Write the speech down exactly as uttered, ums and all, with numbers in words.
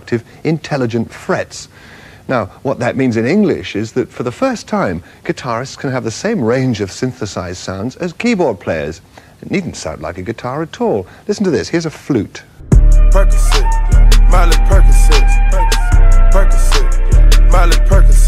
productive, intelligent frets. Now, what that means in English is that for the first time, guitarists can have the same range of synthesized sounds as keyboard players. It needn't sound like a guitar at all. Listen to this. Here's a flute. Percocet, Miley Percocet, Percocet, Miley Percocet.